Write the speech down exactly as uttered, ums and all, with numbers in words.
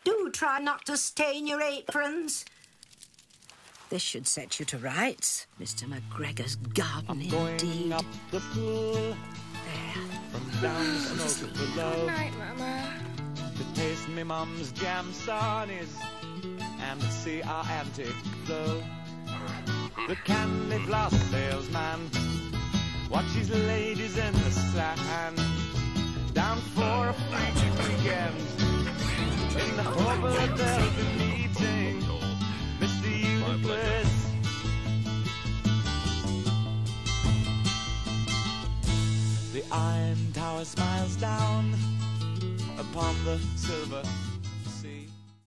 Do try not to stain your aprons. This should set you to rights, Mister McGregor's garden, I'm going indeed. up the pool, There. from down the smoke below, Good night, Mama. to taste me mum's jam sarnies and to see our antique flow. The candy floss salesman watches ladies in the sand, down for a free weekend in the hope that they'll be meeting Mister Euclid. The Iron Tower smiles down upon the silver